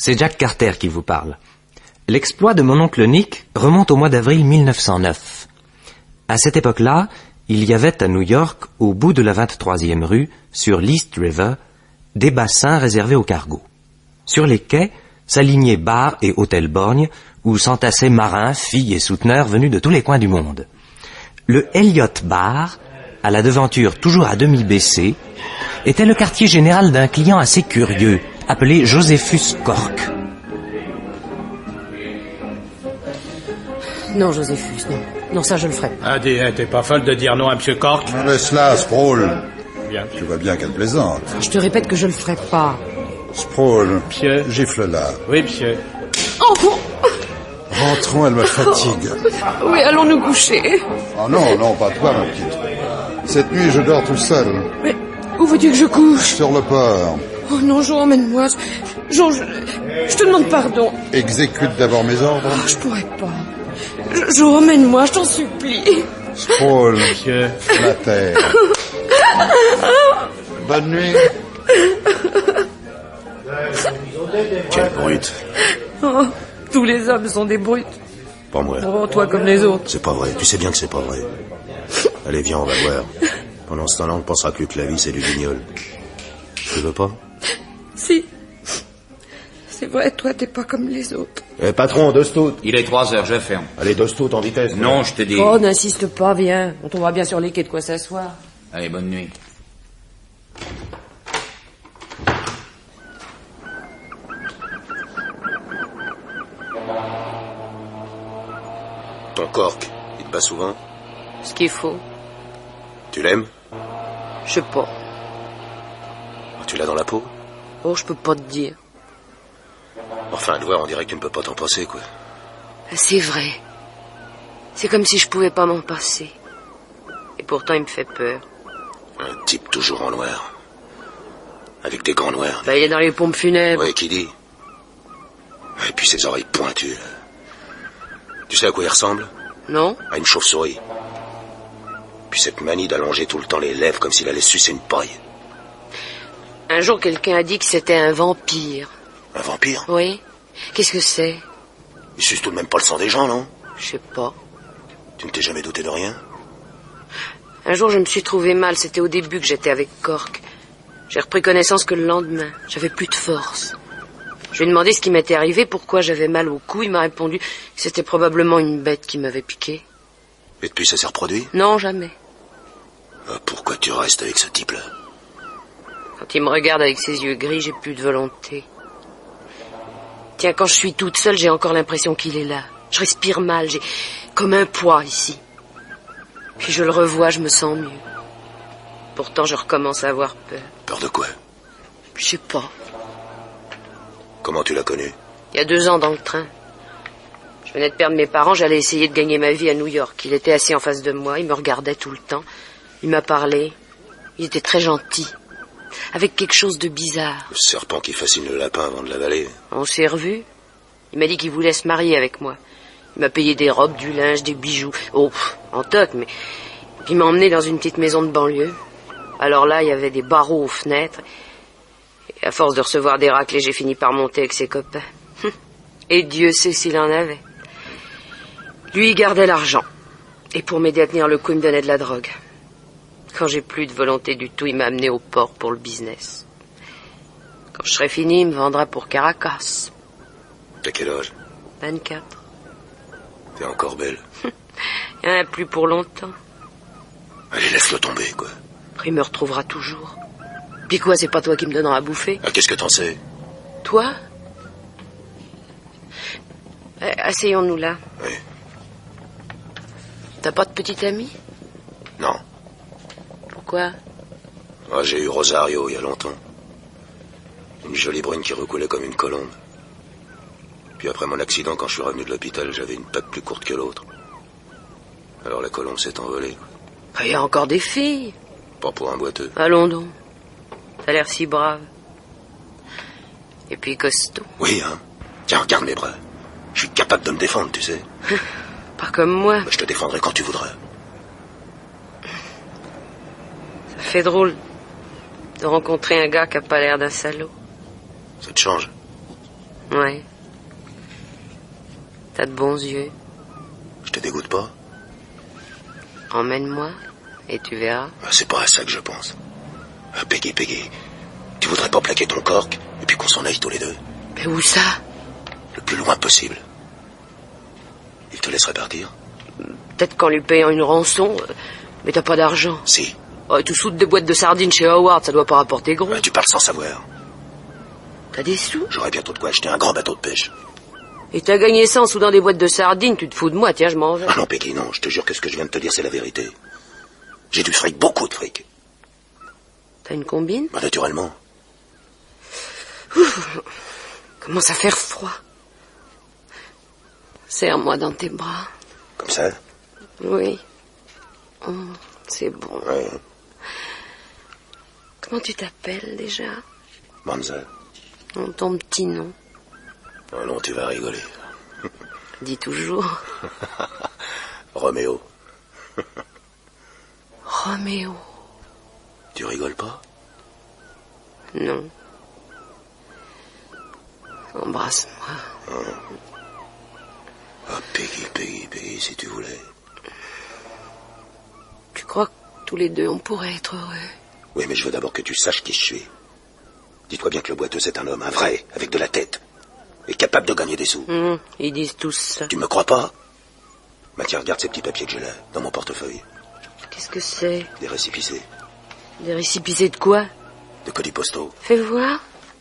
c'est Jack Carter qui vous parle. L'exploit de mon oncle Nick remonte au mois d'avril 1909. À cette époque-là, il y avait à New York, au bout de la 23e rue, sur l'East River, des bassins réservés aux cargos. Sur les quais s'alignaient bars et hôtels borgnes où s'entassaient marins, filles et souteneurs venus de tous les coins du monde. Le Elliott Bar, à la devanture toujours à demi baissée, était le quartier général d'un client assez curieux, appelé Josephus Cork. Non, Josephus, non. Non, ça, je le ferai pas. Adi, t'es pas folle de dire non à M. Cork? Laisse-la, Sproul. Bien. Tu vois bien qu'elle plaisante. Je te répète que je le ferai pas. Sproul, Monsieur. gifle-la. Oui, monsieur. Oh bon. Rentrons, elle me fatigue. Oui, allons nous coucher. Oh non, non, pas toi, ma petite. Cette nuit, je dors tout seul. Mais où veux-tu que je couche? Sur le port. Oh non, Jean, emmène-moi. Jean, je te demande pardon. Exécute d'abord mes ordres. Oh, je pourrais pas. Jean, emmène-moi, je t'en supplie. Sproul, Monsieur. la terre. Bonne nuit. Quelle brute. Oh, tous les hommes sont des brutes. Pas moi. Oh, toi comme les autres. C'est pas vrai. Tu sais bien que c'est pas vrai. Allez, viens, on va boire. Pendant ce temps-là, on ne pensera plus que la vie, c'est du guignol. Tu veux pas? Si. C'est vrai, toi, t'es pas comme les autres. Eh, patron, deux stout. Il est 3 heures, je ferme. Allez, deux stout en vitesse. Non, je te dis. Oh, n'insiste pas, viens. On trouvera bien sur les quais de quoi s'asseoir. Allez, bonne nuit. Ton Cork, il te bat souvent? Ce qu'il faut. Tu l'aimes? Je sais pas. Tu l'as dans la peau? Oh, je peux pas te dire. Enfin, à le voir, on dirait que tu ne peux pas t'en passer, quoi. C'est vrai. C'est comme si je pouvais pas m'en passer. Et pourtant, il me fait peur. Un type toujours en noir. Avec des gants noirs. Bah, il est dans les pompes funèbres. Ouais, qui dit? Et puis ses oreilles pointues. Tu sais à quoi il ressemble? Non? À une chauve-souris. Puis cette manie d'allonger tout le temps les lèvres comme s'il allait sucer une paille. Un jour, quelqu'un a dit que c'était un vampire. Un vampire? Oui? Qu'est-ce que c'est? Il suce tout de même pas le sang des gens, non? Je sais pas. Tu ne t'es jamais douté de rien? Un jour, je me suis trouvé mal. C'était au début que j'étais avec Cork. J'ai repris connaissance que le lendemain. J'avais plus de force. Je lui ai demandé ce qui m'était arrivé, pourquoi j'avais mal au cou. Il m'a répondu que c'était probablement une bête qui m'avait piqué. Et depuis, ça s'est reproduit? Non, jamais. Pourquoi tu restes avec ce type-là? Quand il me regarde avec ses yeux gris, j'ai plus de volonté. Tiens, quand je suis toute seule, j'ai encore l'impression qu'il est là. Je respire mal, j'ai comme un poids ici. Puis je le revois, je me sens mieux. Pourtant, je recommence à avoir peur. Peur de quoi? Je sais pas. Comment tu l'as connu? Il y a 2 ans dans le train. Je venais de perdre mes parents, j'allais essayer de gagner ma vie à New York. Il était assis en face de moi, il me regardait tout le temps. Il m'a parlé. Il était très gentil. Avec quelque chose de bizarre. Le serpent qui fascine le lapin avant de l'avaler. On s'est revus. Il m'a dit qu'il voulait se marier avec moi. Il m'a payé des robes, du linge, des bijoux. Oh, en toc, mais... Puis il m'a emmené dans une petite maison de banlieue. Alors là, il y avait des barreaux aux fenêtres. Et à force de recevoir des raclés, j'ai fini par monter avec ses copains. Et Dieu sait s'il en avait. Lui, il gardait l'argent. Et pour m'aider à tenir le coup, il me donnait de la drogue. Quand j'ai plus de volonté du tout, il m'a amené au port pour le business. Quand je serai fini, il me vendra pour Caracas. T'as quel âge? 24. T'es encore belle. Il n'y en a plus pour longtemps. Allez, laisse-le tomber, quoi. Il me retrouvera toujours. Puis quoi, c'est pas toi qui me donneras à bouffer? Ah, qu'est-ce que t'en sais? Toi? Asseyons-nous là. Oui. T'as pas de petite amie? Non. Pourquoi? Ah, j'ai eu Rosario il y a longtemps. Une jolie brune qui recoulait comme une colombe. Puis après mon accident, quand je suis revenu de l'hôpital, j'avais une patte plus courte que l'autre. Alors la colombe s'est envolée. Il y a encore des filles. Pas pour un boiteux. Allons donc. T'as l'air si brave. Et puis costaud. Oui, hein. Tiens, regarde mes bras. Je suis capable de me défendre, tu sais. Pas comme moi. Je te défendrai quand tu voudras. Ça fait drôle de rencontrer un gars qui a pas l'air d'un salaud. Ça te change? Ouais. T'as de bons yeux. Je te dégoûte pas? Emmène-moi, et tu verras. C'est pas à ça que je pense. Peggy, tu voudrais pas plaquer ton cork, et puis qu'on s'en aille tous les deux? Mais où ça? Le plus loin possible. Il te laisserait partir? Peut-être qu'en lui payant une rançon, mais t'as pas d'argent. Si. Oh, tout sous des boîtes de sardines chez Howard, ça doit pas rapporter gros. Tu parles sans savoir. T'as des sous? J'aurais bientôt de quoi acheter un grand bateau de pêche. Et t'as gagné ça en soudant des boîtes de sardines, tu te fous de moi, tiens, je m'en vais. Ah non, Peggy, non, je te jure que ce que je viens de te dire, c'est la vérité. J'ai du fric, beaucoup de fric. T'as une combine? Bah, naturellement. Ouf, commence à faire froid. Serre-moi dans tes bras. Comme ça? Oui. Oh, c'est bon. Ouais. Comment tu t'appelles déjà? Manza. Ton petit nom. Oh non, tu vas rigoler. Dis toujours. Roméo. Roméo. Tu rigoles pas? Non. Embrasse-moi. Ah, Peggy, si tu voulais. Tu crois que tous les deux on pourrait être heureux? Oui, mais je veux d'abord que tu saches qui je suis. Dis-toi bien que le boiteux, c'est un homme, un vrai, avec de la tête. Et capable de gagner des sous. Ils disent tous ça. Tu me crois pas? Bah tiens, regarde ces petits papiers que j'ai là, dans mon portefeuille. Qu'est-ce que c'est? Des récépissés. Des récépissés de quoi? De colis postaux. Fais voir.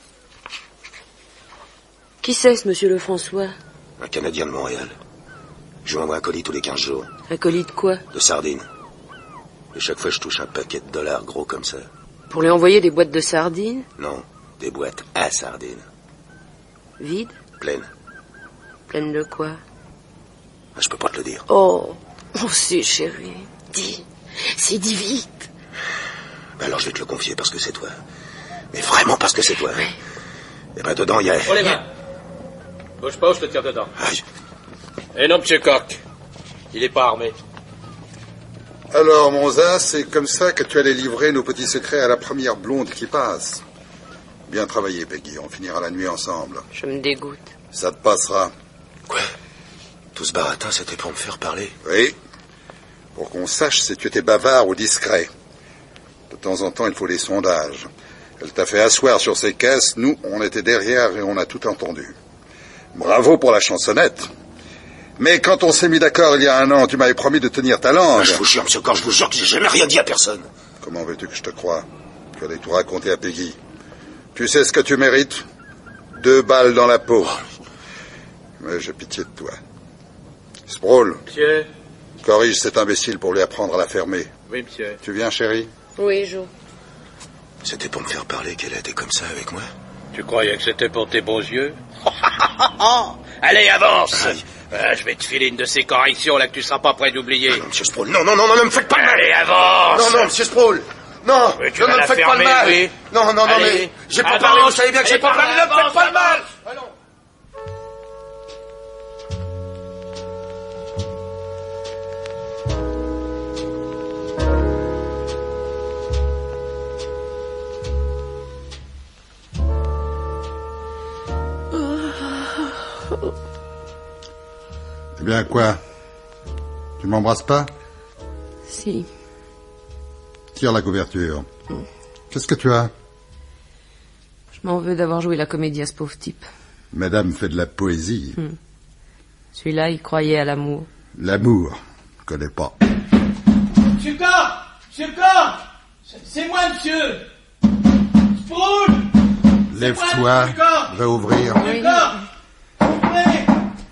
Qui c'est ce monsieur Lefrançois? Un Canadien de Montréal. Je lui envoie un colis tous les 15 jours. Un colis de quoi? De sardines. Et chaque fois, je touche un paquet de dollars gros comme ça. Pour lui envoyer des boîtes de sardines? Non, des boîtes à sardines. Vides? Pleines. Pleines de quoi? Ah, je peux pas te le dire. Oh, si, chérie. Dis. Dis vite. Ben alors, je vais te le confier parce que c'est toi. Mais vraiment parce que c'est toi. Oui. Et ben dedans, il y a... Oh les mains. Bouge pas ou je te tire dedans. Aïe. Eh non, monsieur Coq. Il est pas armé. Alors, Monza, c'est comme ça que tu allais livrer nos petits secrets à la première blonde qui passe. Bien travaillé, Peggy. On finira la nuit ensemble. Je me dégoûte. Ça te passera. Quoi? Tout ce baratin, c'était pour me faire parler? Oui. Pour qu'on sache si tu étais bavard ou discret. De temps en temps, il faut les sondages. Elle t'a fait asseoir sur ses caisses. Nous, on était derrière et on a tout entendu. Bravo pour la chansonnette. Mais quand on s'est mis d'accord il y a 1 an, tu m'avais promis de tenir ta langue. Ah, je vous jure, monsieur Corps, je vous jure que j'ai jamais rien dit à personne. Comment veux-tu que je te croie? Tu allais tout raconter à Peggy. Tu sais ce que tu mérites? 2 balles dans la peau. Mais j'ai pitié de toi. Sproul. Monsieur. Corrige cet imbécile pour lui apprendre à la fermer. Oui, monsieur. Tu viens, chérie? Oui, Jo. C'était pour me faire parler qu'elle a été comme ça avec moi? Tu croyais que c'était pour tes beaux yeux? Allez, avance. Je vais te filer une de ces corrections là que tu seras pas prêt d'oublier. Ah non, monsieur Sproul, non, ne me faites pas le mal. Allez, avance. Non, monsieur Sproul. Non, Mais tu ne vas me la faites pas le fermer, mal. oui. Non, Allez. mais j'ai pas Avance. parlé, vous savez bien que j'ai Allez, pas parlé, ne me faites pas le mal. Allons. Eh bien, quoi? Tu m'embrasses pas? Si. Tire la couverture. Qu'est-ce que tu as? Je m'en veux d'avoir joué la comédie à ce pauvre type. Madame fait de la poésie. Celui-là, il croyait à l'amour. L'amour, je connais pas. Monsieur Corps, c'est moi, monsieur. Sproul. Lève-toi, va ouvrir. Monsieur Corps. Oui.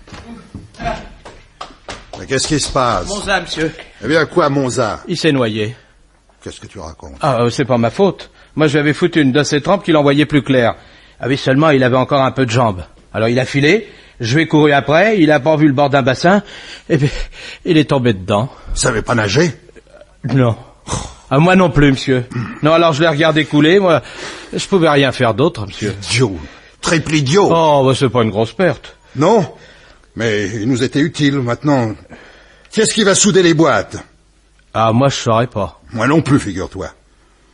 Mais qu'est-ce qui se passe? Monza, monsieur. Eh bien, quoi, Monza? Il s'est noyé. Qu'est-ce que tu racontes? Ah, c'est pas ma faute. Moi, je lui avais foutu une de ses trempes qui l'envoyait plus clair. Ah oui, seulement, il avait encore un peu de jambes. Alors, il a filé, je lui ai couru après, il a pas vu le bord d'un bassin, et puis, il est tombé dedans. Tu savais pas nager? Non. Ah, moi non plus, monsieur. Non, alors je l'ai regardé couler, moi, je pouvais rien faire d'autre, monsieur. Idiot. Triple idiot. Oh, bah, c'est pas une grosse perte. Non, mais il nous était utile, maintenant. Qu'est-ce qui va souder les boîtes? Ah, moi, je saurais pas. Moi non plus, figure-toi.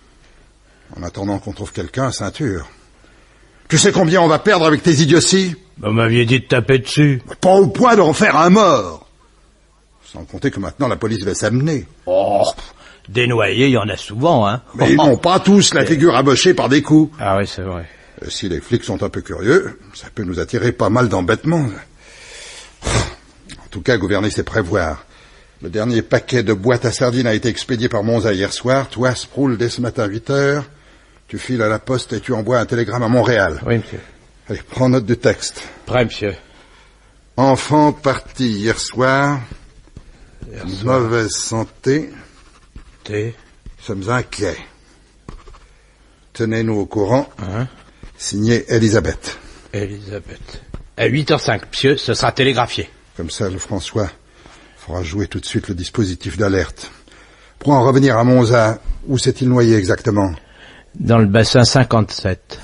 En attendant qu'on trouve quelqu'un, ceinture. Tu sais combien on va perdre avec tes idioties? Vous m'aviez dit de taper dessus. Pas au point d'en faire un mort. Sans compter que maintenant la police va s'amener. Oh, des noyés, il y en a souvent, hein. Mais ils n'ont pas tous la figure amochée par des coups. Ah oui, c'est vrai. Si les flics sont un peu curieux, ça peut nous attirer pas mal d'embêtements. En tout cas, gouverner, c'est prévoir. Le dernier paquet de boîtes à sardines a été expédié par Monza hier soir. Toi, Sproul, dès ce matin, 8 heures, tu files à la poste et tu envoies un télégramme à Montréal. Oui, monsieur. Allez, prends note du texte. Prêt, monsieur. Enfant parti hier soir. Mauvaise santé. T. Sommes inquiets. Tenez-nous au courant. Hein? Signé Elisabeth. Elisabeth. À 8h05, monsieur, ce sera télégraphié. Comme ça, le François fera jouer tout de suite le dispositif d'alerte. Pour en revenir à Monza, où s'est-il noyé exactement? Dans le bassin 57.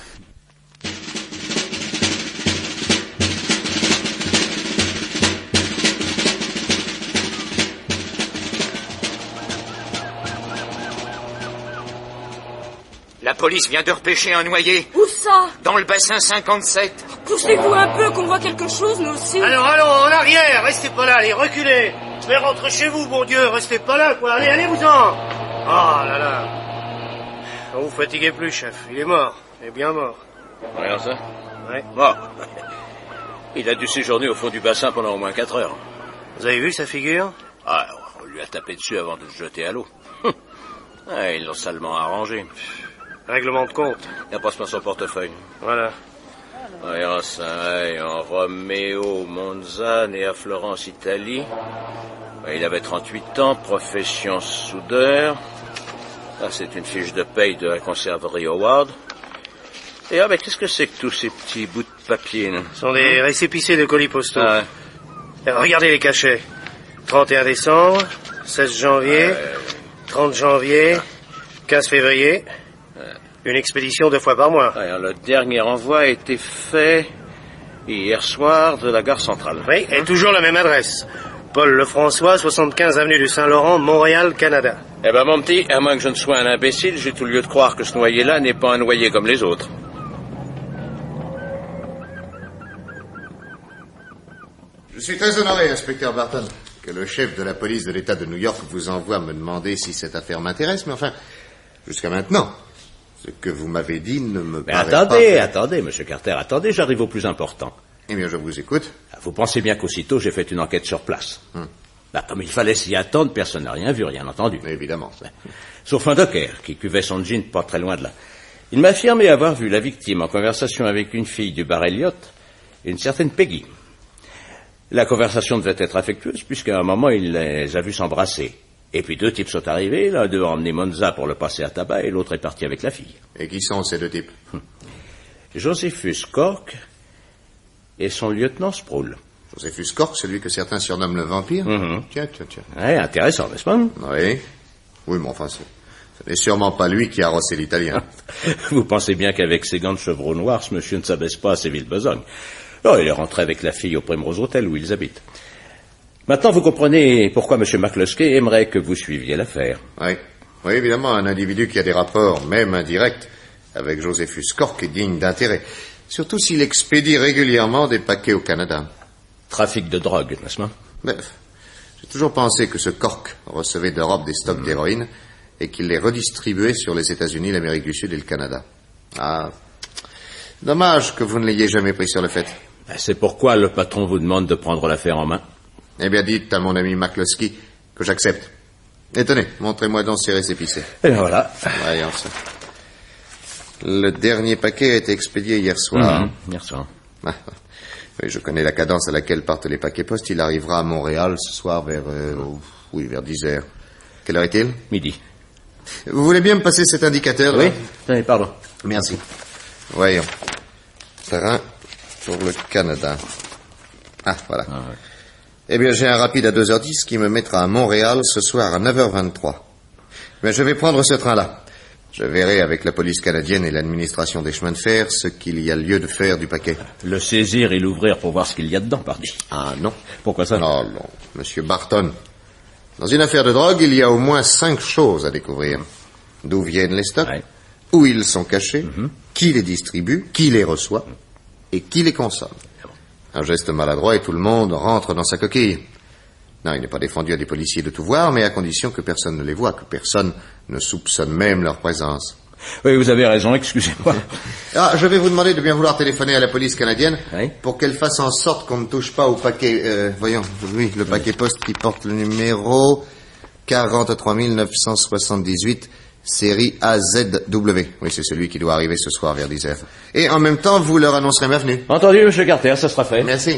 La police vient de repêcher un noyé. Où ça? Dans le bassin 57. Poussez-vous un peu qu'on voit quelque chose, nous aussi. Alors, allons, en arrière, restez pas là, allez, reculez. Je vais rentrer chez vous, bon Dieu, restez pas là, quoi. Allez, allez-vous-en. Oh là là. Ne vous fatiguez plus, chef, il est mort, il est bien mort. Regarde ça. Ouais. Bon. Il a dû séjourner au fond du bassin pendant au moins 4 heures. Vous avez vu sa figure? Ah, on lui a tapé dessus avant de le jeter à l'eau. Ah, ils l'ont salement arrangé. Règlement de compte. Il n'a pas son portefeuille. Voilà. Voyons ça, en Roméo Monza, né à Florence, Italie. Il avait 38 ans, profession soudeur. Ah, c'est une fiche de paye de la conserverie Howard. Et mais qu'est-ce que c'est que tous ces petits bouts de papier, là? Ce sont des récépissés de colis postaux. Ah, Regardez les cachets. 31 décembre, 16 janvier, 30 janvier, 15 février. Une expédition 2 fois par mois. Alors, le dernier envoi a été fait hier soir de la gare centrale. Oui, et toujours la même adresse. Paul Lefrançois, 75 avenue du Saint-Laurent, Montréal, Canada. Eh ben, mon petit, à moins que je ne sois un imbécile, j'ai tout lieu de croire que ce noyé-là n'est pas un noyé comme les autres. Je suis très honoré, inspecteur Barton, que le chef de la police de l'État de New York vous envoie me demander si cette affaire m'intéresse, mais enfin, jusqu'à maintenant, ce que vous m'avez dit ne me paraît pas... Attendez, monsieur Carter, attendez, j'arrive au plus important. Eh bien, je vous écoute. Vous pensez bien qu'aussitôt j'ai fait une enquête sur place. Comme il fallait s'y attendre, personne n'a rien vu, rien entendu. Évidemment. Sauf un docker qui cuvait son jean pas très loin de là. Il m'a affirmé avoir vu la victime en conversation avec une fille du bar Elliott, une certaine Peggy. La conversation devait être affectueuse, puisqu'à un moment, il les a vus s'embrasser. Et puis 2 types sont arrivés, l'un d'eux a emmené Monza pour le passer à tabac, et l'autre est parti avec la fille. Et qui sont ces 2 types? Josephus Cork et son lieutenant Sproul. Josephus Cork, celui que certains surnomment le vampire? Tiens. Ouais, intéressant, n'est-ce pas? Oui. Oui, mais enfin, ce n'est sûrement pas lui qui a rossé l'italien. Vous pensez bien qu'avec ses gants de chevreau noirs, ce monsieur ne s'abaisse pas à ses villes besognes. Oh, il est rentré avec la fille au Primrose Hotel où ils habitent. Maintenant, vous comprenez pourquoi M. McCluskey aimerait que vous suiviez l'affaire. Oui, évidemment, un individu qui a des rapports, même indirects, avec Josephus Cork est digne d'intérêt. Surtout s'il expédie régulièrement des paquets au Canada. Trafic de drogue, n'est-ce pas? Bref, j'ai toujours pensé que ce Cork recevait d'Europe des stocks d'héroïne et qu'il les redistribuait sur les États-Unis, l'Amérique du Sud et le Canada. Ah, dommage que vous ne l'ayez jamais pris sur le fait. C'est pourquoi le patron vous demande de prendre l'affaire en main. Eh bien, dites à mon ami McCluskey que j'accepte. Et tenez, montrez-moi donc ces récépissés. Et voilà. Voyons ça. Le dernier paquet a été expédié hier soir. Hier soir. Oui, je connais la cadence à laquelle partent les paquets postes. Il arrivera à Montréal ce soir vers 10 heures. Quelle heure est-il? Midi. Vous voulez bien me passer cet indicateur? Oui. Tenez, pardon. Merci. Voyons. Train pour le Canada. Ah, voilà. Eh bien, j'ai un rapide à 2h10 qui me mettra à Montréal ce soir à 9h23. Mais je vais prendre ce train-là. Je verrai avec la police canadienne et l'administration des chemins de fer ce qu'il y a lieu de faire du paquet. Le saisir et l'ouvrir pour voir ce qu'il y a dedans, pardi. Ah, non. Pourquoi ça? Non, Monsieur Barton. Dans une affaire de drogue, il y a au moins 5 choses à découvrir. D'où viennent les stocks, où ils sont cachés, qui les distribue, qui les reçoit et qui les consomme. Un geste maladroit et tout le monde rentre dans sa coquille. Non, il n'est pas défendu à des policiers de tout voir, mais à condition que personne ne les voie, que personne ne soupçonne même leur présence. Oui, vous avez raison, excusez-moi. Ah, je vais vous demander de bien vouloir téléphoner à la police canadienne Oui. pour qu'elle fasse en sorte qu'on ne touche pas au paquet... voyons, oui, le paquet poste qui porte le numéro 43 978, série AZW. Oui, c'est celui qui doit arriver ce soir vers 10h. Et en même temps, vous leur annoncerez ma venue. Entendu, monsieur Carter, ça sera fait. Merci.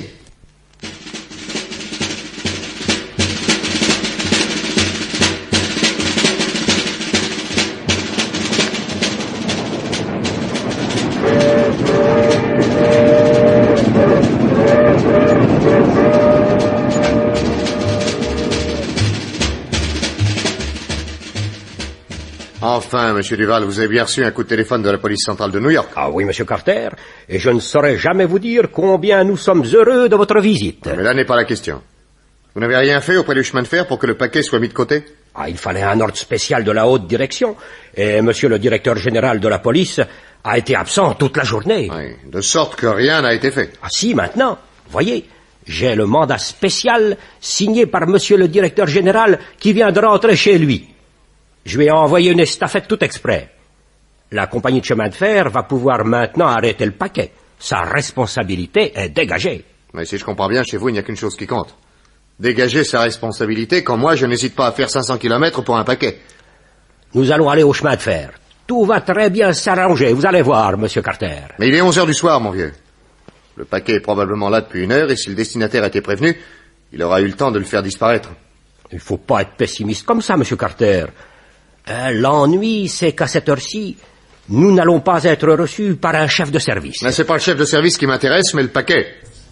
Enfin, monsieur Duval, vous avez bien reçu un coup de téléphone de la police centrale de New York. Ah oui, monsieur Carter, et je ne saurais jamais vous dire combien nous sommes heureux de votre visite. Mais là n'est pas la question. Vous n'avez rien fait auprès du chemin de fer pour que le paquet soit mis de côté? Ah, il fallait un ordre spécial de la haute direction, et monsieur le directeur général de la police a été absent toute la journée. Oui, de sorte que rien n'a été fait. Ah si, maintenant, voyez, j'ai le mandat spécial signé par monsieur le directeur général qui vient de rentrer chez lui. Je lui ai envoyé une estafette tout exprès. La compagnie de chemin de fer va pouvoir maintenant arrêter le paquet. Sa responsabilité est dégagée. Mais si je comprends bien, chez vous, il n'y a qu'une chose qui compte. Dégager sa responsabilité quand moi, je n'hésite pas à faire 500 kilomètres pour un paquet. Nous allons aller au chemin de fer. Tout va très bien s'arranger, vous allez voir, monsieur Carter. Mais il est 11h du soir, mon vieux. Le paquet est probablement là depuis 1 heure, et si le destinataire était prévenu, il aura eu le temps de le faire disparaître. Il faut pas être pessimiste comme ça, monsieur Carter. L'ennui, c'est qu'à cette heure-ci, nous n'allons pas être reçus par un chef de service. Mais c'est pas le chef de service qui m'intéresse, mais le paquet.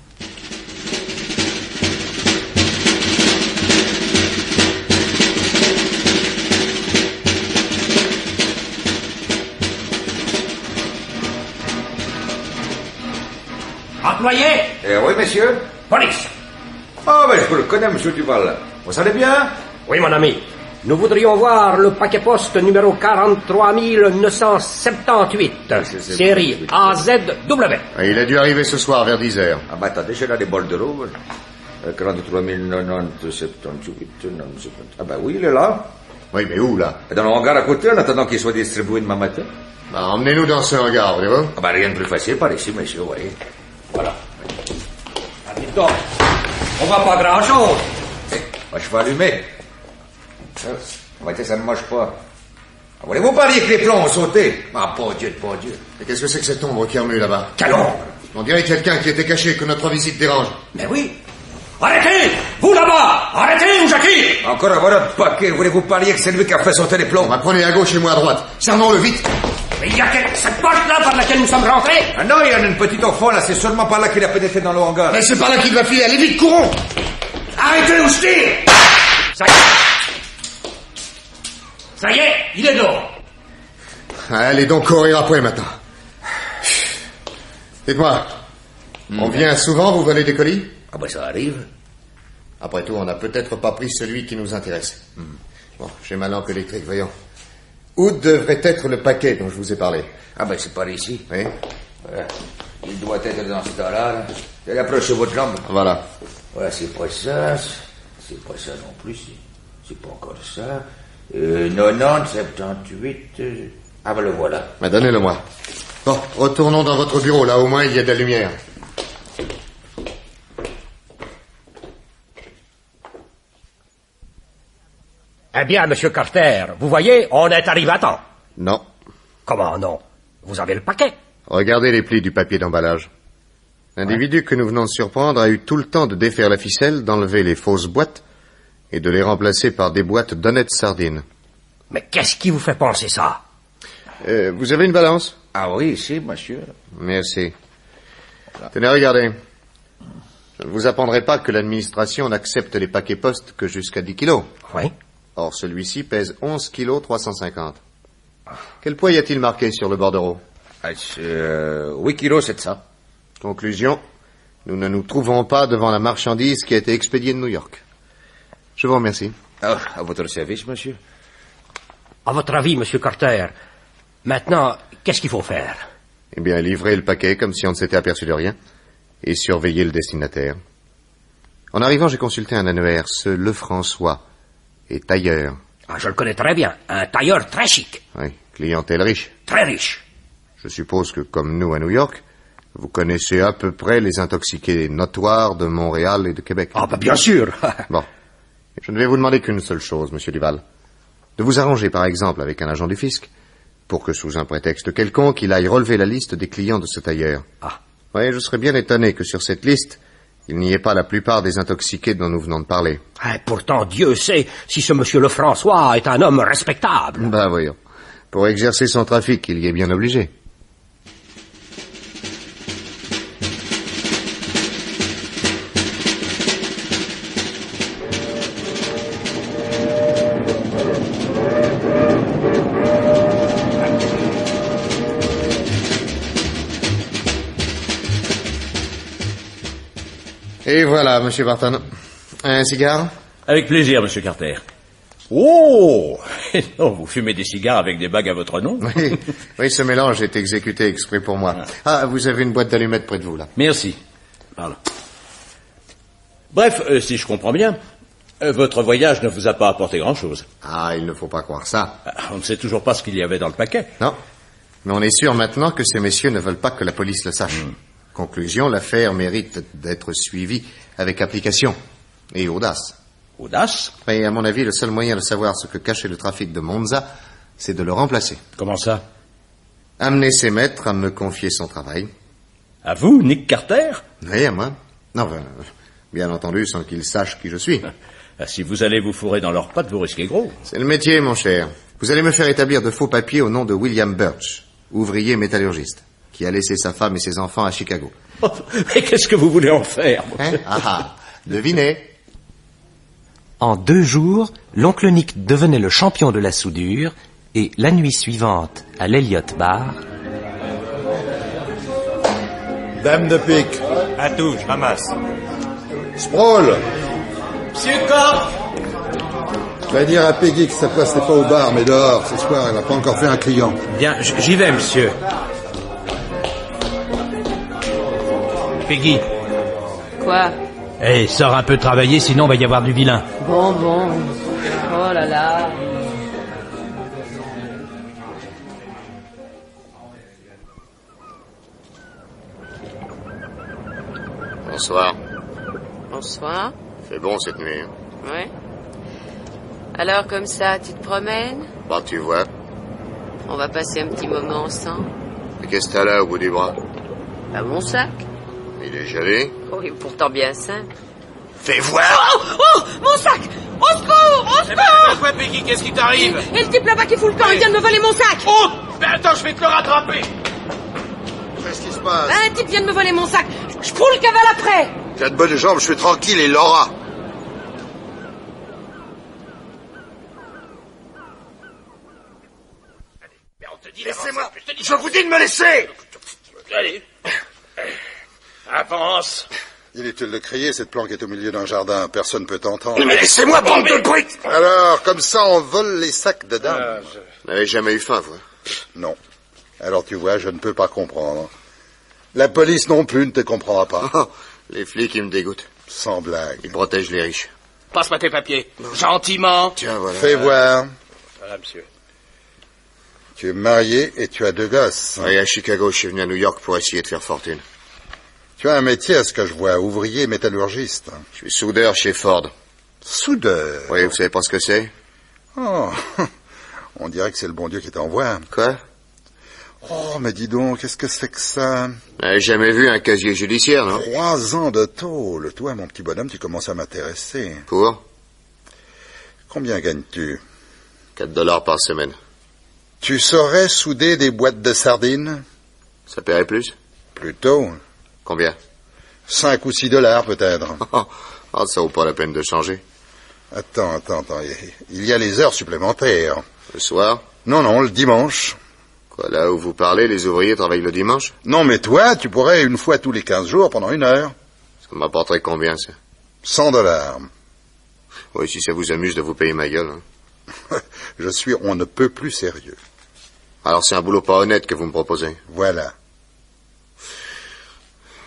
Employé! Oui, monsieur. Police! Ah, ben, je vous le connais, monsieur Duval. Vous allez bien? Oui, mon ami. Nous voudrions voir le paquet poste numéro 43 978, série AZW. Il a dû arriver ce soir vers 10h. Ah, ben, attendez, j'ai là des bols de rouge. 43 078, 97. Ah, ben oui, il est là. Oui, mais où, là? Dans le hangar à côté, en attendant qu'il soit distribué demain matin. Bah, emmenez-nous dans ce hangar, voyez-vous? Ah, ben, rien de plus facile par ici, monsieur, vous voyez. Voilà. Ah, dites donc, on voit pas grand-chose. Moi, je vais allumer. Ça ne marche pas. Voulez-vous parier que les plombs ont sauté? Ah, bon Dieu. Et qu'est-ce que c'est que cette ombre qui remue là-bas? Quelle ombre? On dirait quelqu'un qui était caché, que notre visite dérange. Mais oui. Arrêtez! Vous là-bas! Arrêtez ou j'acquitte! Encore avoir un paquet. Voulez-vous parier que c'est lui qui a fait sauter les plombs? Prenez à gauche et moi à droite. Serrons-le vite. Mais il y a cette porte-là par laquelle nous sommes rentrés? Ah non, il y en a une petite au fond, là. C'est seulement par là qu'il a pénétré dans le hangar. Mais c'est par là qu'il va filer. Allez vite, courons! Arrêtez ou je tire! Ça y est, il est dehors. Allez donc courir après maintenant. Dites-moi, on vient souvent vous voler des colis? Ah ben ça arrive. Après tout, on n'a peut-être pas pris celui qui nous intéresse. Bon, j'ai ma lampe électrique, voyons. Où devrait être le paquet dont je vous ai parlé? Ah ben c'est par ici. Oui. Voilà. Il doit être dans ce tas-là. Allez, approchez votre jambe. Voilà. Voilà, c'est pas ça. C'est pas ça non plus. C'est pas encore ça. 90, 78... Ah ben le voilà. Mais donnez-le-moi. Bon, retournons dans votre bureau, là au moins il y a de la lumière. Eh bien, monsieur Carter, vous voyez, on est arrivé à temps. Non. Comment non? Vous avez le paquet. Regardez les plis du papier d'emballage. L'individu que nous venons de surprendre a eu tout le temps de défaire la ficelle, d'enlever les fausses boîtes et de les remplacer par des boîtes d'honnêtes sardines. Mais qu'est-ce qui vous fait penser ça? Vous avez une balance? Ah oui, ici, monsieur. Merci. Voilà. Tenez, regardez. Je ne vous apprendrai pas que l'administration n'accepte les paquets postes que jusqu'à 10 kilos. Oui. Or, celui-ci pèse 11 kilos 350. Quel poids y a-t-il marqué sur le bordereau? 8 kilos 700. Conclusion, nous ne nous trouvons pas devant la marchandise qui a été expédiée de New York. Je vous remercie. Ah, à votre service, monsieur. À votre avis, monsieur Carter, maintenant, qu'est-ce qu'il faut faire? Eh bien, livrer le paquet comme si on ne s'était aperçu de rien. et surveiller le destinataire. En arrivant, j'ai consulté un annuaire. Ce Lefrançois est tailleur. Ah, je le connais très bien. Un tailleur très chic. Oui, clientèle riche. Très riche. Je suppose que, comme nous à New York, vous connaissez à peu près les intoxiqués notoires de Montréal et de Québec. Ah, bah bien sûr. Bon. Je ne vais vous demander qu'une seule chose, monsieur Duval. De vous arranger, par exemple, avec un agent du fisc, pour que, sous un prétexte quelconque, il aille relever la liste des clients de ce tailleur. Ah. Oui, je serais bien étonné que sur cette liste, il n'y ait pas la plupart des intoxiqués dont nous venons de parler. Ah, pourtant, Dieu sait si ce monsieur Lefrançois est un homme respectable. Ben voyons. Pour exercer son trafic, il y est bien obligé. Et voilà, monsieur Barton. Un cigare? Avec plaisir, monsieur Carter. Oh! Non, vous fumez des cigares avec des bagues à votre nom? Oui, ce mélange est exécuté exprès pour moi. Ah, vous avez une boîte d'allumettes près de vous, là. Merci. Pardon. Bref, si je comprends bien, votre voyage ne vous a pas apporté grand-chose. Ah, il ne faut pas croire ça. On ne sait toujours pas ce qu'il y avait dans le paquet. Non. Mais on est sûr maintenant que ces messieurs ne veulent pas que la police le sache. Conclusion, l'affaire mérite d'être suivie avec application et audace. Audace? Et à mon avis, le seul moyen de savoir ce que cachait le trafic de Monza, c'est de le remplacer. Comment ça? Amener ses maîtres à me confier son travail. À vous, Nick Carter? Oui, à moi. Non, bien entendu, sans qu'ils sachent qui je suis. Si vous allez vous fourrer dans leurs pattes, vous risquez gros. C'est le métier, mon cher. Vous allez me faire établir de faux papiers au nom de William Birch, ouvrier métallurgiste, qui a laissé sa femme et ses enfants à Chicago. Oh, mais qu'est-ce que vous voulez en faire? Devinez. En 2 jours, l'oncle Nick devenait le champion de la soudure et la nuit suivante, à l'Elliott Bar... Dame de pique. À tout, je ramasse. Sprawl. Monsieur Corp. Je vais dire à Peggy que cette fois c'était pas au bar, mais dehors. Ce soir, elle n'a pas encore fait un client. Bien, j'y vais, monsieur. Peggy. Quoi? Eh, sors un peu travailler, sinon va y avoir du vilain. Bon. Oh là là. Bonsoir. Bonsoir. C'est bon cette nuit. Hein? Ouais. Alors comme ça, tu te promènes? Bah, tu vois. On va passer un petit moment ensemble. Et qu'est-ce que t'as là au bout du bras? Bah, mon sac. Il est gelé. Oh, il est pourtant bien simple. Fais voir. Oh, mon sac! Au secours! Au secours! Quoi, Peggy? Qu'est-ce qui t'arrive? Et le type là-bas qui fout le camp, il vient de me voler mon sac! Oh! Ben attends, je vais te le rattraper! Qu'est-ce qui se passe? Un type vient de me voler mon sac. Je prends le cavale après. T'as de bonnes jambes, je suis tranquille, et Laura. Laissez-moi! Je vous dis de me laisser! Allez. Avance. Inutile de crier, cette planque est au milieu d'un jardin, personne ne peut t'entendre. Mais laissez-moi, bande de brutes! Alors, comme ça, on vole les sacs de dames. Vous n'avez jamais eu faim, vous? Non. Alors, tu vois, je ne peux pas comprendre. La police non plus ne te comprendra pas. Oh, les flics, ils me dégoûtent. Sans blague. Ils protègent les riches. Passe-moi tes papiers. Gentiment. Tiens, voilà. Fais voir. Voilà, monsieur. Tu es marié et tu as 2 gosses. Oui, à Chicago, je suis venu à New York pour essayer de faire fortune. Tu as un métier, à ce que je vois, ouvrier métallurgiste. Je suis soudeur chez Ford. Soudeur? Oui, vous savez pas ce que c'est? Oh, on dirait que c'est le bon Dieu qui t'envoie. Quoi? Oh, mais dis donc, qu'est-ce que c'est que ça? Vous n'avez jamais vu un casier judiciaire, non? 3 ans de tôle. Toi, mon petit bonhomme, tu commences à m'intéresser. Pour? Combien gagnes-tu? $4 par semaine. Tu saurais souder des boîtes de sardines? Ça paierait plus? Plutôt. Combien? 5 ou 6 dollars, peut-être. Ah, ça vaut pas la peine de changer. Attends. Il y a les heures supplémentaires. Le soir? Non, le dimanche. Quoi, là où vous parlez, les ouvriers travaillent le dimanche? Non, mais toi, tu pourrais une fois tous les 15 jours pendant 1 heure. Ça m'apporterait combien, ça? 100 dollars. Oui, si ça vous amuse de vous payer ma gueule. Hein. Je suis on ne peut plus sérieux. Alors c'est un boulot pas honnête que vous me proposez? Voilà.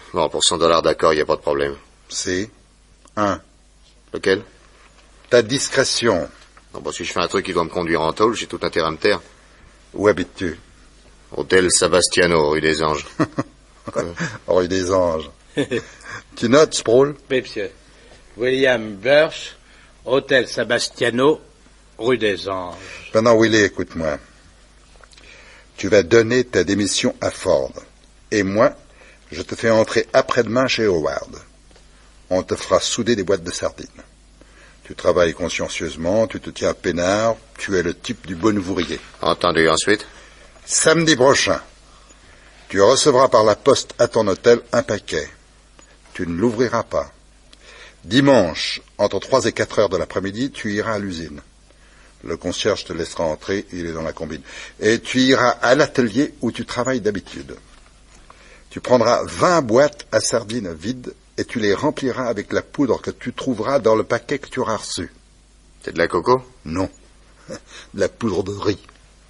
Bon, pour $100, d'accord, il n'y a pas de problème. C'est 1. Lequel? Ta discrétion. Non, bon, si je fais un truc qui doit me conduire en tôle, j'ai tout intérêt à me taire. Où habites-tu? Hôtel Sebastiano, rue des Anges. Rue des Anges. Tu notes, Sproul? Oui, monsieur. William Birch, Hôtel Sebastiano, rue des Anges. Maintenant, Willy, écoute-moi. Tu vas donner ta démission à Ford. Et moi, je te fais entrer après-demain chez Howard. On te fera souder des boîtes de sardines. Tu travailles consciencieusement, tu te tiens peinard, tu es le type du bon ouvrier. Entendu, ensuite? Samedi prochain, tu recevras par la poste à ton hôtel un paquet. Tu ne l'ouvriras pas. Dimanche, entre 3 et 4 heures de l'après-midi, tu iras à l'usine. Le concierge te laissera entrer, il est dans la combine. Et tu iras à l'atelier où tu travailles d'habitude. Tu prendras 20 boîtes à sardines vides et tu les rempliras avec la poudre que tu trouveras dans le paquet que tu auras reçu. C'est de la coco? Non, de la poudre de riz.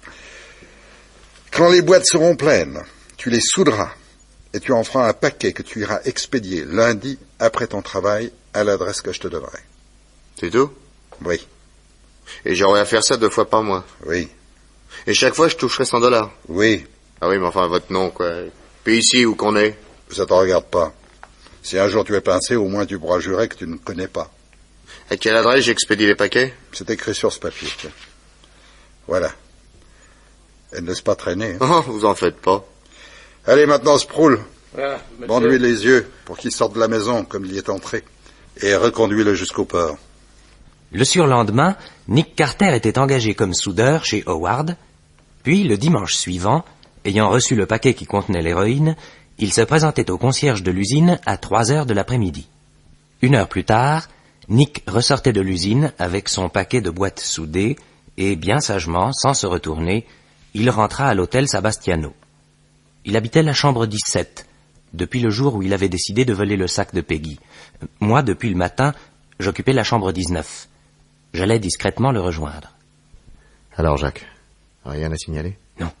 Quand les boîtes seront pleines, tu les souderas et tu en feras un paquet que tu iras expédier lundi après ton travail à l'adresse que je te donnerai. C'est tout? Oui. Et j'aurai à faire ça 2 fois par mois? Oui. Et chaque fois, je toucherai $100? Oui. Ah oui, mais enfin, votre nom, quoi. Puis ici, où qu'on est? Ça te regarde pas. Si un jour tu es pincé, au moins tu pourras jurer que tu ne connais pas. À quelle adresse j'expédie les paquets? C'est écrit sur ce papier. Tiens. Voilà. Et ne laisse pas traîner. Hein. Oh, vous en faites pas. Allez, maintenant, Sproul. Ah, bande-lui les yeux pour qu'il sorte de la maison comme il y est entré. Et reconduis-le jusqu'au port. Le surlendemain, Nick Carter était engagé comme soudeur chez Howard. Puis, le dimanche suivant, ayant reçu le paquet qui contenait l'héroïne, il se présentait au concierge de l'usine à 3 heures de l'après-midi. 1 heure plus tard, Nick ressortait de l'usine avec son paquet de boîtes soudées et, bien sagement, sans se retourner, il rentra à l'hôtel Sebastiano. Il habitait la chambre 17, depuis le jour où il avait décidé de voler le sac de Peggy. Moi, depuis le matin, j'occupais la chambre 19. J'allais discrètement le rejoindre. Alors, Jacques, rien à signaler? Non.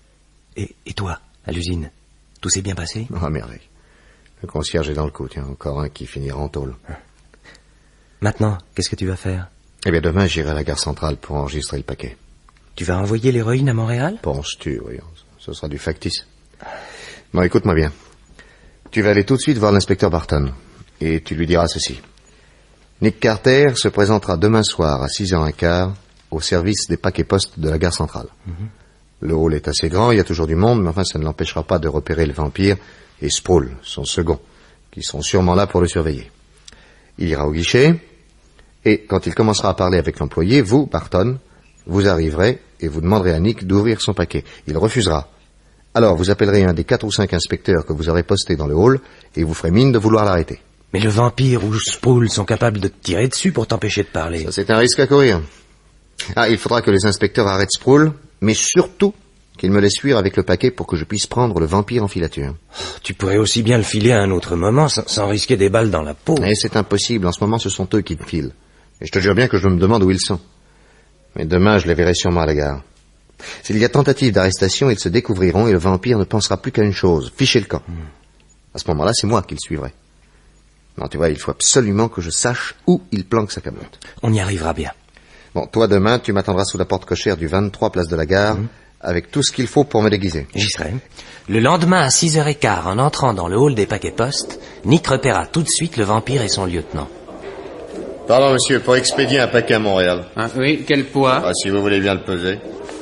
Et toi, à l'usine, tout s'est bien passé? Ah, merveille. Le concierge est dans le coup, tiens, encore un qui finira en tôle. Maintenant, qu'est-ce que tu vas faire? Eh bien, demain, j'irai à la gare centrale pour enregistrer le paquet. Tu vas envoyer l'héroïne à Montréal? Penses-tu, oui. Ce sera du factice. Bon, écoute-moi bien. Tu vas aller tout de suite voir l'inspecteur Barton, et tu lui diras ceci. Nick Carter se présentera demain soir à 6h15 au service des paquets postes de la gare centrale. Le hall est assez grand, il y a toujours du monde, mais enfin, ça ne l'empêchera pas de repérer le vampire et Sproul, son second, qui seront sûrement là pour le surveiller. Il ira au guichet, et quand il commencera à parler avec l'employé, vous, Barton, vous arriverez et vous demanderez à Nick d'ouvrir son paquet. Il refusera. Alors, vous appellerez un des 4 ou 5 inspecteurs que vous aurez postés dans le hall et vous ferez mine de vouloir l'arrêter. Mais le vampire ou Sproul sont capables de te tirer dessus pour t'empêcher de parler. Ça, c'est un risque à courir. Ah, il faudra que les inspecteurs arrêtent Sproul, mais surtout qu'ils me laissent fuir avec le paquet pour que je puisse prendre le vampire en filature. Tu pourrais aussi bien le filer à un autre moment sans risquer des balles dans la peau. Mais c'est impossible. En ce moment, ce sont eux qui me filent. Et je te jure bien que je me demande où ils sont. Mais demain, je les verrai sûrement à la gare. S'il y a tentative d'arrestation, ils se découvriront et le vampire ne pensera plus qu'à une chose, ficher le camp. À ce moment-là, c'est moi qui le suivrai. Non, tu vois, il faut absolument que je sache où il planque sa camelote. On y arrivera bien. Bon, toi, demain, tu m'attendras sous la porte cochère du 23 place de la gare, avec tout ce qu'il faut pour me déguiser. J'y serai. Le lendemain, à 6h15, en entrant dans le hall des paquets postes, Nick repéra tout de suite le vampire et son lieutenant. Pardon, monsieur, pour expédier un paquet à Montréal. Ah, oui, quel poids? Ah, si vous voulez bien le peser.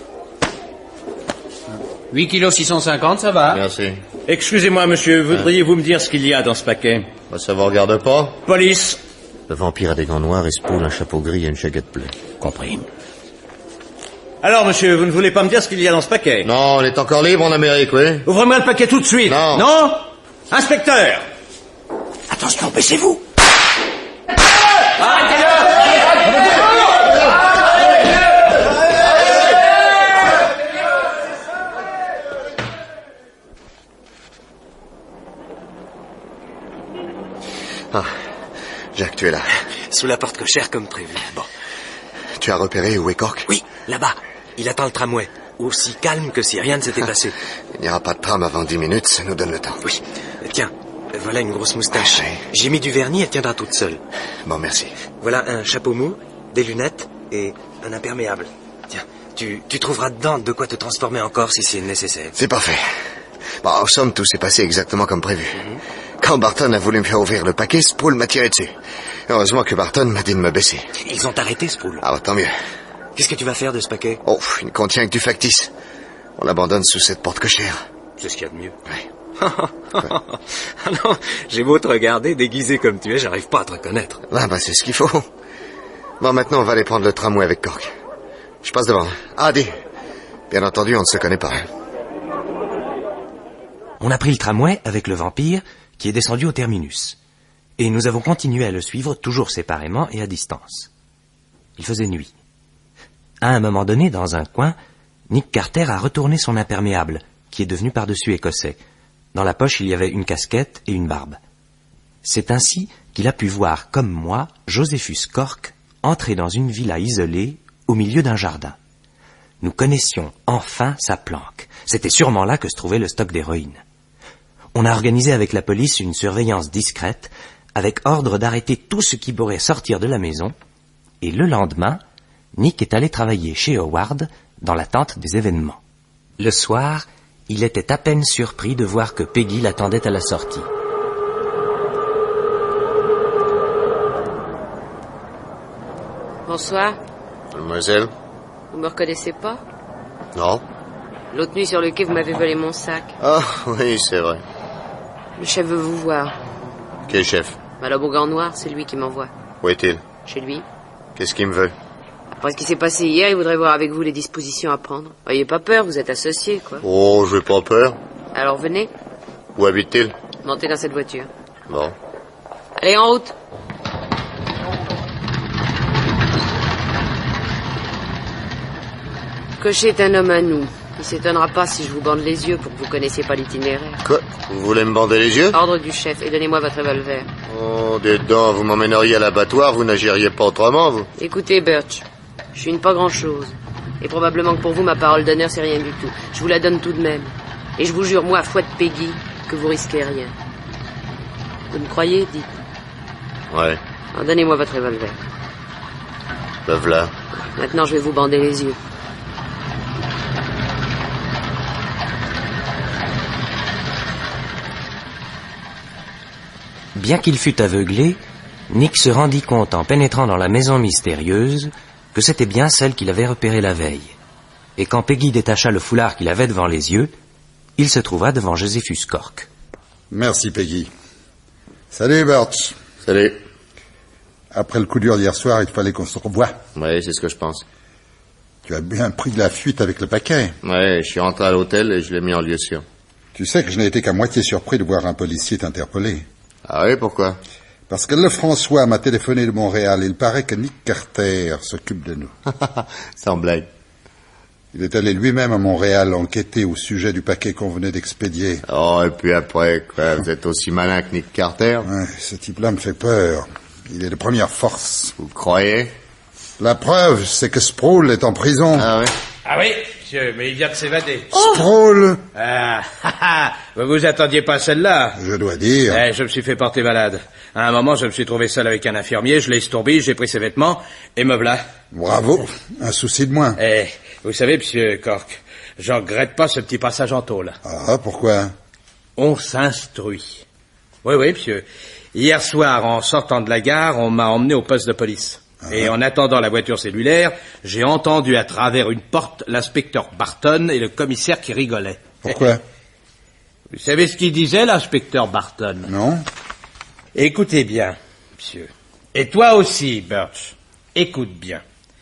8 kg 650, ça va. Merci. Excusez-moi, monsieur, voudriez-vous me dire ce qu'il y a dans ce paquet? Ça vous regarde pas? Police. Le vampire a des gants noirs et Sproul un chapeau gris et une chaguette bleue. Compris. Alors, monsieur, vous ne voulez pas me dire ce qu'il y a dans ce paquet? Non, on est encore libre en Amérique, oui. Ouvrez-moi le paquet tout de suite. Non. Non? Inspecteur! Attention, baissez-vous. Ah, Jacques, tu es là. Sous la porte cochère comme prévu. Bon. Tu as repéré où est Cork? Oui, là-bas. Il attend le tramway. Aussi calme que si rien ne s'était passé. Il n'y aura pas de tram avant 10 minutes, ça nous donne le temps. Oui. Tiens, Voilà une grosse moustache. J'ai mis du vernis, elle tiendra toute seule. Bon, merci. Voilà un chapeau mou, des lunettes et un imperméable. Tiens, tu trouveras dedans de quoi te transformer encore si c'est nécessaire. C'est parfait. Bon, en somme, tout s'est passé exactement comme prévu. Quand Barton a voulu me faire ouvrir le paquet, Sproul m'a tiré dessus. Heureusement que Barton m'a dit de me baisser. Ils ont arrêté Sproul. Ah, tant mieux. Qu'est-ce que tu vas faire de ce paquet? Oh, il ne contient que du factice. On l'abandonne sous cette porte cochère. C'est ce qu'il y a de mieux. Oui. Ah non, j'ai beau te regarder, déguisé comme tu es, j'arrive pas à te reconnaître. Ah, bah, c'est ce qu'il faut. Bon, maintenant, on va aller prendre le tramway avec Cork. Je passe devant. Ah, dis. Bien entendu, on ne se connaît pas. On a pris le tramway avec le vampire qui est descendu au terminus. Et nous avons continué à le suivre, toujours séparément et à distance. Il faisait nuit. À un moment donné, dans un coin, Nick Carter a retourné son imperméable, qui est devenu par-dessus écossais. Dans la poche, il y avait une casquette et une barbe. C'est ainsi qu'il a pu voir, comme moi, Josephus Cork entrer dans une villa isolée au milieu d'un jardin. Nous connaissions enfin sa planque. C'était sûrement là que se trouvait le stock d'héroïne. On a organisé avec la police une surveillance discrète, avec ordre d'arrêter tout ce qui pourrait sortir de la maison, et le lendemain, Nick est allé travailler chez Howard dans l'attente des événements. Le soir, il était à peine surpris de voir que Peggy l'attendait à la sortie. Bonsoir. Mademoiselle? Vous me reconnaissez pas? Non. L'autre nuit sur le quai, vous m'avez volé mon sac. Ah, oui, c'est vrai. Le chef veut vous voir. Quel chef? L'homme au gant noir, c'est lui qui m'envoie. Où est-il? Chez lui. Qu'est-ce qu'il me veut? Après ce qui s'est passé hier, il voudrait voir avec vous les dispositions à prendre. Ayez pas peur, vous êtes associés, quoi. Oh, j'ai pas peur. Alors venez, Où habite-t-il? montez dans cette voiture. Bon. Allez, en route. Cocher est un homme à nous. Il s'étonnera pas si je vous bande les yeux pour que vous connaissiez pas l'itinéraire. Quoi? Vous voulez me bander les yeux? Ordre du chef, et donnez-moi votre revolver. Oh, dites donc, vous m'emmèneriez à l'abattoir, vous n'agiriez pas autrement, vous? Écoutez, Birch, je suis une pas grand-chose. Et probablement que pour vous, ma parole d'honneur, c'est rien du tout. Je vous la donne tout de même. Et je vous jure, moi, foi de Peggy, que vous risquez rien. Vous me croyez, dites? Ouais. Alors, donnez-moi votre revolver. Le v'là. Maintenant, je vais vous bander les yeux. Bien qu'il fût aveuglé, Nick se rendit compte en pénétrant dans la maison mystérieuse que c'était bien celle qu'il avait repérée la veille. Et quand Peggy détacha le foulard qu'il avait devant les yeux, il se trouva devant Josephus Cork. Merci, Peggy. Salut, Birch. Salut. Après le coup dur d'hier soir, il fallait qu'on se revoie. Oui, c'est ce que je pense. Tu as bien pris de la fuite avec le paquet. Ouais, je suis rentré à l'hôtel et je l'ai mis en lieu sûr. Tu sais que je n'ai été qu'à moitié surpris de voir un policier t'interpeller. Ah oui, pourquoi? Parce que Lefrançois m'a téléphoné de Montréal. Il paraît que Nick Carter s'occupe de nous. Sans blague. Il est allé lui-même à Montréal enquêter au sujet du paquet qu'on venait d'expédier. Oh, et puis après, quoi, vous êtes aussi malin que Nick Carter? Ouais, ce type-là me fait peur. Il est de première force. Vous croyez? La preuve, c'est que Sproul est en prison. Ah oui? Ah oui, monsieur, mais il vient de s'évader. Sproul! Ah, vous vous attendiez pas à celle-là? Je dois dire... Je me suis fait porter malade. À un moment, je me suis trouvé seul avec un infirmier, je l'ai estourbé, j'ai pris ses vêtements, et me voilà. Bravo, un souci de moins. Vous savez, monsieur Cork, je regrette pas ce petit passage en tôle. Ah, pourquoi? On s'instruit. Oui, monsieur. Hier soir, en sortant de la gare, on m'a emmené au poste de police. Et en attendant la voiture cellulaire, j'ai entendu à travers une porte l'inspecteur Barton et le commissaire qui rigolaient. Pourquoi? Vous savez ce qu'il disait, l'inspecteur Barton? Non. Écoutez bien, monsieur. Et toi aussi, Birch. Écoute bien.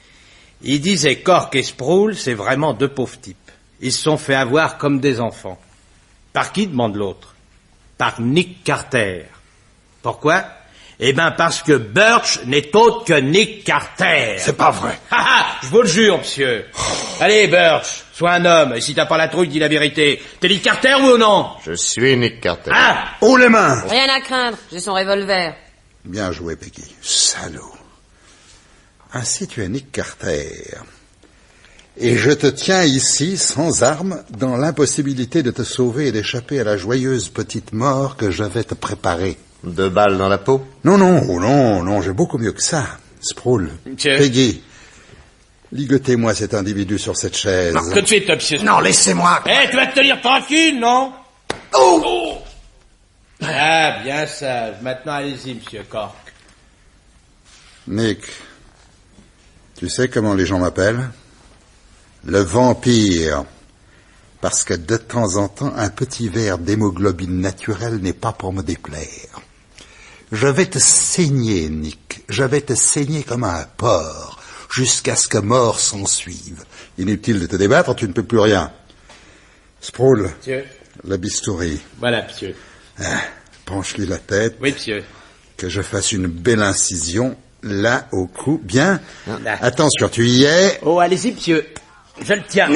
Il disait Cork et Sproul, c'est vraiment deux pauvres types. Ils se sont fait avoir comme des enfants. Par qui, demande l'autre? Par Nick Carter. Pourquoi? Eh ben parce que Birch n'est autre que Nick Carter. C'est pas vrai. Je vous le jure, monsieur. Allez, Birch, sois un homme, et si t'as pas la trouille, dis la vérité. T'es Nick Carter, oui ou non? Je suis Nick Carter. Ah! Haut les mains! Rien à craindre, j'ai son revolver. Bien joué, Peggy. Salaud. Ainsi, tu es Nick Carter. Et je te tiens ici, sans armes, dans l'impossibilité de te sauver et d'échapper à la joyeuse petite mort que je vais te préparer. 2 balles dans la peau? Non, j'ai beaucoup mieux que ça. Sproul, Monsieur. Peggy, ligotez-moi cet individu sur cette chaise. Non, tout de suite, monsieur. Non, laissez-moi. Tu vas te tenir tranquille, non? Oh! Ah, bien sage. Maintenant, allez-y, monsieur Cork. Nick, tu sais comment les gens m'appellent? Le vampire. Parce que de temps en temps, un petit verre d'hémoglobine naturelle n'est pas pour me déplaire. Je vais te saigner, Nick. Je vais te saigner comme un porc, jusqu'à ce que mort s'en suive. Inutile de te débattre, tu ne peux plus rien. Sproul, Monsieur. la bistouri. Voilà, monsieur. Penche-lui la tête. Oui, monsieur. Que je fasse une belle incision, là, au cou. Bien. Là. Attention, tu y es. Oh, allez-y, monsieur. Je le tiens. Non!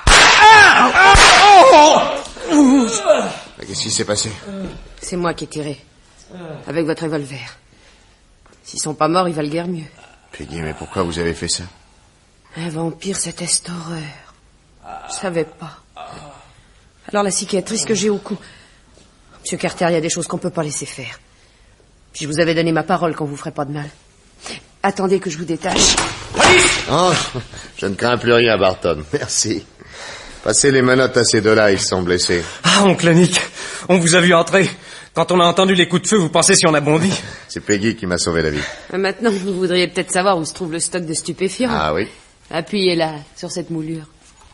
Qu'est-ce qui s'est passé? C'est moi qui ai tiré. Avec votre revolver. S'ils sont pas morts, ils valent guère mieux. Peggy, mais pourquoi vous avez fait ça? Un vampire, c'était cette horreur. Je savais pas. Alors la cicatrice que j'ai au cou. Monsieur Carter, il y a des choses qu'on peut pas laisser faire. Puis je vous avais donné ma parole qu'on vous ferait pas de mal. Attendez que je vous détache. Oh, je ne crains plus rien, Barton. Merci. Passez les menottes à ces deux-là, ils sont blessés. Ah, oncle Nick, on vous a vu entrer. Quand on a entendu les coups de feu, vous pensez si on a bondi? C'est Peggy qui m'a sauvé la vie. Maintenant, vous voudriez peut-être savoir où se trouve le stock de stupéfiants. Ah oui? Appuyez là, sur cette moulure.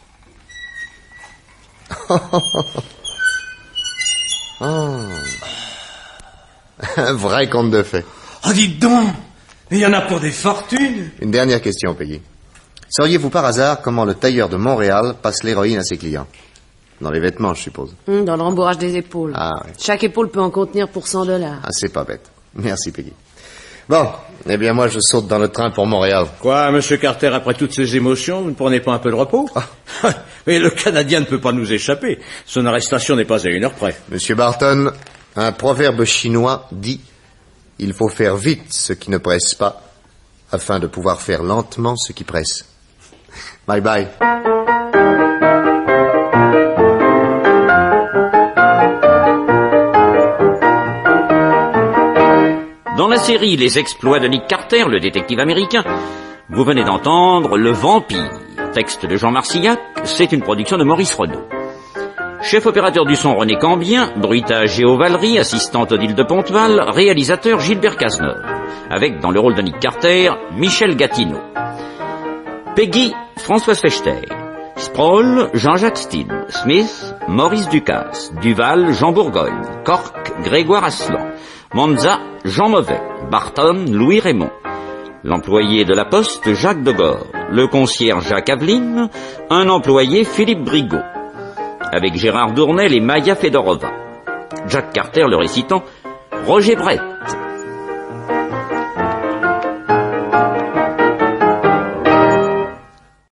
Oh. Un vrai conte de fées. Oh, dites donc! Il y en a pour des fortunes! Une dernière question, Peggy. Sauriez-vous par hasard comment le tailleur de Montréal passe l'héroïne à ses clients? Dans les vêtements, je suppose. Dans le rembourrage des épaules. Ah oui. Chaque épaule peut en contenir pour $100. Ah, c'est pas bête. Merci, Peggy. Bon, eh bien moi je saute dans le train pour Montréal. Quoi, monsieur Carter, après toutes ces émotions, vous ne prenez pas un peu de repos? Mais le Canadien ne peut pas nous échapper. Son arrestation n'est pas à 1 heure près. Monsieur Barton, un proverbe chinois dit « Il faut faire vite ce qui ne presse pas, afin de pouvoir faire lentement ce qui presse. » Bye bye. Dans la série Les exploits de Nick Carter, le détective américain, vous venez d'entendre Le Vampire, texte de Jean Marcillac, c'est une production de Maurice Renaud. Chef opérateur du son René Cambien, bruitage Géo Valery, assistante Odile de Ponteval, réalisateur Gilbert Cazeneuve, avec dans le rôle de Nick Carter, Michel Gatineau. Peggy, Françoise Fechter. Sproul, Jean-Jacques Steen. Smith, Maurice Ducasse. Duval, Jean Bourgogne. Cork, Grégoire Aslan. Monza, Jean Mauvais. Barton, Louis Raymond. L'employé de la Poste, Jacques Degord. Le concierge, Jacques Aveline. Un employé, Philippe Brigaud. Avec Gérard Dournel et Maya Fedorova. Jack Carter le récitant, Roger Brett.